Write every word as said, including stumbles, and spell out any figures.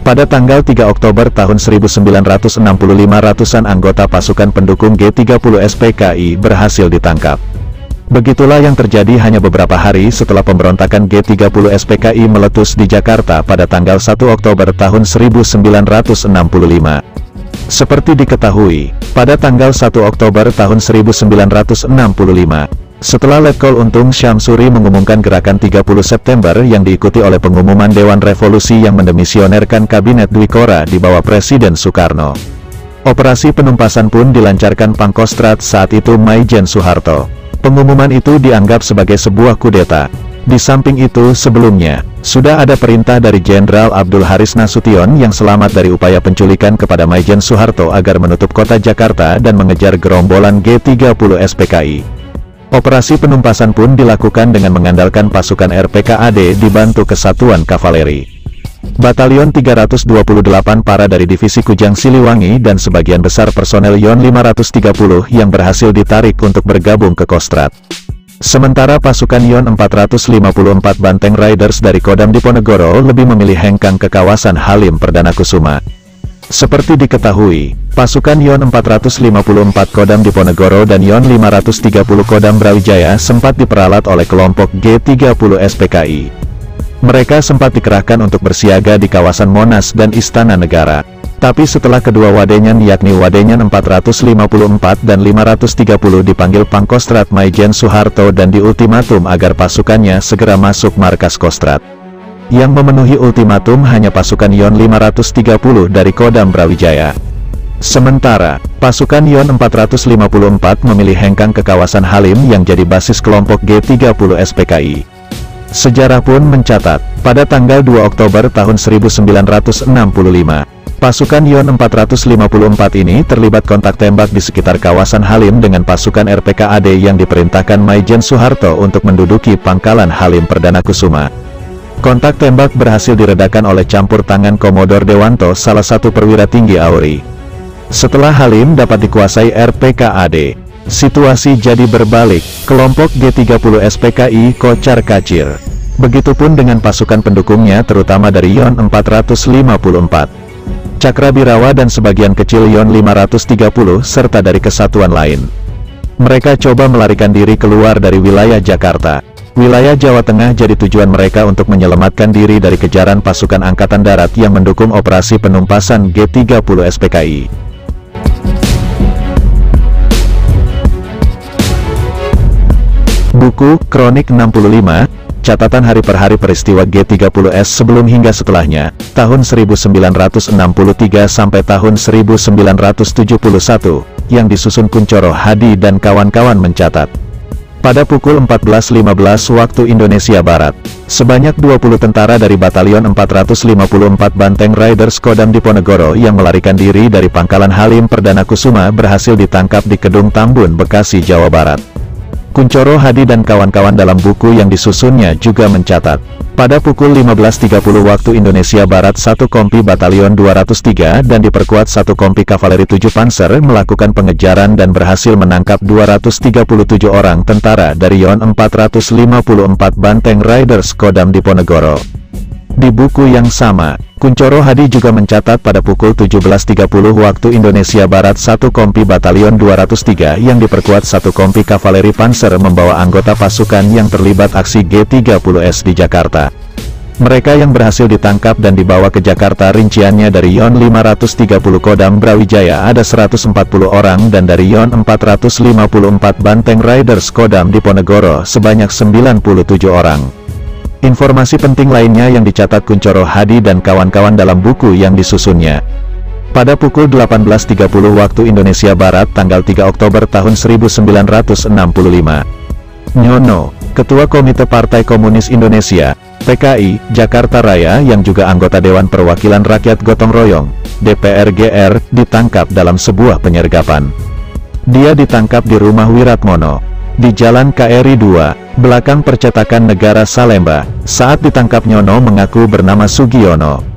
Pada tanggal tiga Oktober tahun seribu sembilan ratus enam puluh lima, ratusan anggota pasukan pendukung G tiga puluh S P K I berhasil ditangkap. Begitulah yang terjadi hanya beberapa hari setelah pemberontakan G tiga puluh S P K I meletus di Jakarta pada tanggal satu Oktober tahun seribu sembilan ratus enam puluh lima. Seperti diketahui, pada tanggal satu Oktober tahun seribu sembilan ratus enam puluh lima, setelah Letkol Untung Syamsuri mengumumkan gerakan tiga puluh September yang diikuti oleh pengumuman Dewan Revolusi yang mendemisionerkan Kabinet Dwikora di bawah Presiden Soekarno. Operasi penumpasan pun dilancarkan Pangkostrat saat itu Maijen Soeharto. Pengumuman itu dianggap sebagai sebuah kudeta. Di samping itu sebelumnya, sudah ada perintah dari Jenderal Abdul Haris Nasution yang selamat dari upaya penculikan kepada Maijen Soeharto agar menutup kota Jakarta dan mengejar gerombolan G tiga puluh S P K I. Operasi penumpasan pun dilakukan dengan mengandalkan pasukan R P K A D dibantu Kesatuan Kavaleri. Batalion tiga ratus dua puluh delapan para dari Divisi Kujang Siliwangi dan sebagian besar personel Yon lima ratus tiga puluh yang berhasil ditarik untuk bergabung ke Kostrad. Sementara pasukan Yon empat ratus lima puluh empat Banteng Riders dari Kodam Diponegoro lebih memilih hengkang ke kawasan Halim Perdana Kusuma. Seperti diketahui, pasukan Yon empat ratus lima puluh empat Kodam Diponegoro dan Yon lima ratus tiga puluh Kodam Brawijaya sempat diperalat oleh kelompok G tiga puluh S P K I. Mereka sempat dikerahkan untuk bersiaga di kawasan Monas dan Istana Negara. Tapi setelah kedua wadenyan yakni Wadenyan empat ratus lima puluh empat dan lima ratus tiga puluh dipanggil Pangkostrat Maijen Soeharto dan diultimatum agar pasukannya segera masuk markas Kostrad. Yang memenuhi ultimatum hanya pasukan Yon lima ratus tiga puluh dari Kodam Brawijaya. Sementara, pasukan Yon empat ratus lima puluh empat memilih hengkang ke kawasan Halim yang jadi basis kelompok G tiga puluh S P K I. Sejarah pun mencatat, pada tanggal dua Oktober tahun seribu sembilan ratus enam puluh lima, pasukan Yon empat ratus lima puluh empat ini terlibat kontak tembak di sekitar kawasan Halim dengan pasukan R P K A D yang diperintahkan Maijen Soeharto untuk menduduki pangkalan Halim Perdana Kusuma. Kontak tembak berhasil diredakan oleh campur tangan Komodor Dewanto, salah satu perwira tinggi A U R I. Setelah Halim dapat dikuasai R P K A D, situasi jadi berbalik, kelompok G tiga puluh S P K I kocar-kacir. Begitupun dengan pasukan pendukungnya terutama dari Yon empat ratus lima puluh empat. Cakrabirawa dan sebagian kecil Yon lima ratus tiga puluh serta dari kesatuan lain. Mereka coba melarikan diri keluar dari wilayah Jakarta. Wilayah Jawa Tengah jadi tujuan mereka untuk menyelamatkan diri dari kejaran pasukan Angkatan Darat yang mendukung operasi penumpasan G tiga puluh S P K I. Buku Kronik enam puluh lima, catatan hari per hari peristiwa G tiga puluh S sebelum hingga setelahnya, tahun seribu sembilan ratus enam puluh tiga sampai tahun seribu sembilan ratus tujuh puluh satu, yang disusun Kuncoro Hadi dan kawan-kawan mencatat. Pada pukul empat belas lima belas waktu Indonesia Barat, sebanyak dua puluh tentara dari Batalion empat ratus lima puluh empat Banteng Riders Kodam Diponegoro yang melarikan diri dari pangkalan Halim Perdana Kusuma berhasil ditangkap di Kedung Tambun, Bekasi, Jawa Barat. Kuncoro Hadi dan kawan-kawan dalam buku yang disusunnya juga mencatat, pada pukul lima belas tiga puluh waktu Indonesia Barat satu kompi Batalion dua ratus tiga dan diperkuat satu kompi Kavaleri tujuh Panzer melakukan pengejaran dan berhasil menangkap dua ratus tiga puluh tujuh orang tentara dari Yon empat ratus lima puluh empat Banteng Riders Kodam Diponegoro. Di buku yang sama, Kuncoro Hadi juga mencatat pada pukul tujuh belas tiga puluh waktu Indonesia Barat satu kompi Batalion dua ratus tiga yang diperkuat satu kompi Kavaleri Panzer membawa anggota pasukan yang terlibat aksi G tiga puluh S di Jakarta. Mereka yang berhasil ditangkap dan dibawa ke Jakarta rinciannya dari Yon lima ratus tiga puluh Kodam Brawijaya ada seratus empat puluh orang dan dari Yon empat ratus lima puluh empat Banteng Riders Kodam Diponegoro sebanyak sembilan puluh tujuh orang. Informasi penting lainnya yang dicatat Kuncoro Hadi dan kawan-kawan dalam buku yang disusunnya. Pada pukul delapan belas tiga puluh waktu Indonesia Barat tanggal tiga Oktober tahun seribu sembilan ratus enam puluh lima, Nyono, Ketua Komite Partai Komunis Indonesia, P K I, Jakarta Raya yang juga anggota Dewan Perwakilan Rakyat Gotong Royong, D P R G R, ditangkap dalam sebuah penyergapan. Dia ditangkap di rumah Wiratmono, di Jalan K R I dua, belakang Percetakan Negara Salemba. Saat ditangkap Nyono mengaku bernama Sugiono.